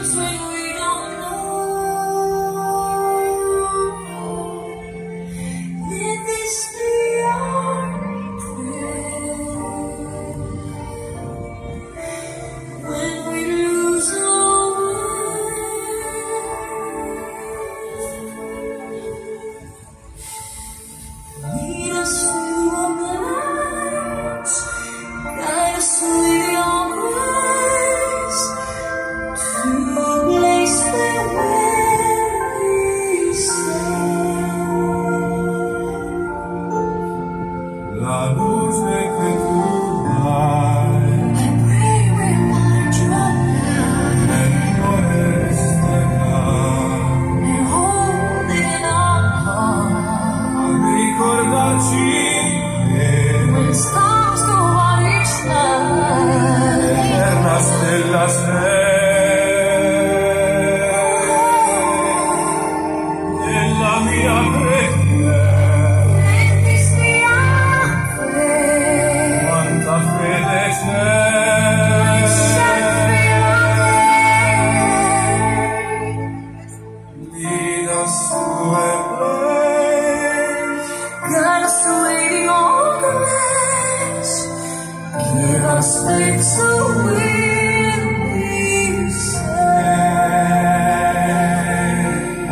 La luce che tu dai, I pray remind you of love, nel resterà. and hold it in our heart. Ricordarci When che stars go out each night, l'eterna stella sei nella mia preghiera. let this be our prayer. Quanta fede c'è, Set free our prayer. lead us to a place, Guide us to your grace. Give us faith so we'll be saved.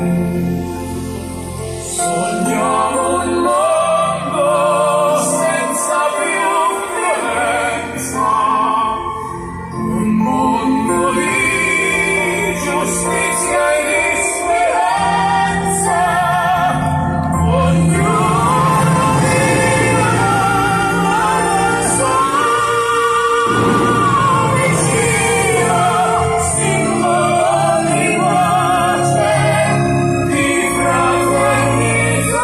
sogniamo un mondo senza più violenza, un mondo di giustizia e di speranza, ognuno viva la sua vicino, simbolo di pace, di fraternità.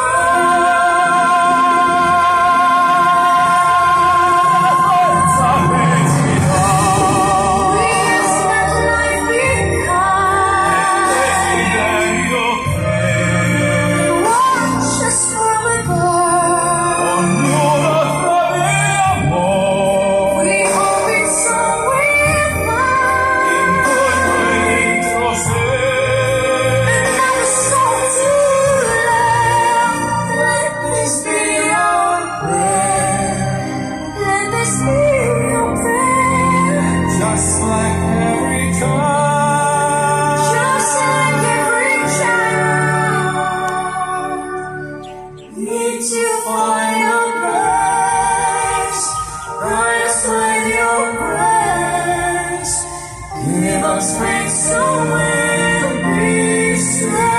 Forza felicità, We just let life be kind. desiderio che Watch us from above. ognuno trovi amore We hope it's all we'll in find. tutto e dentro sé. Another soul to love. Let this be our prayer. Let this be your prayer. Just like every child, Just like every child, need to find your grace. Guide us with your grace. Give us faith so we'll be saved.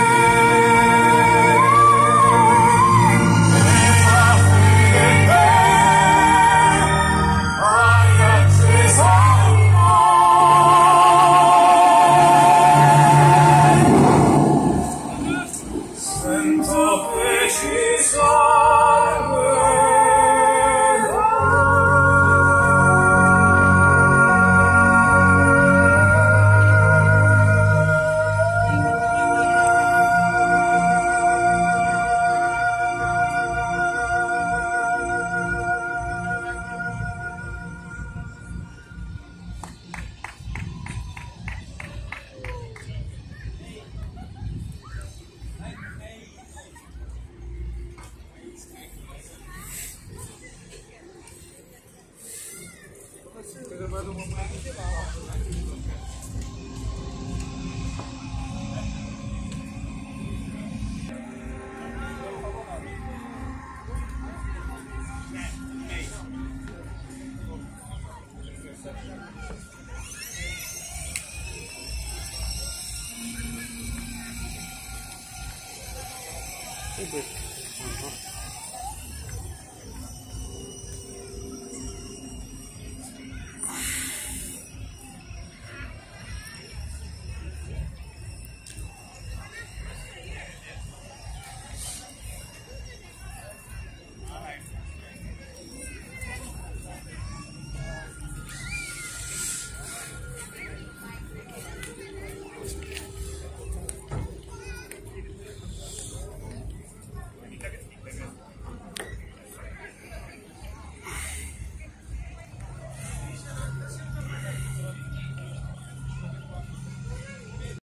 sento che ci Sì,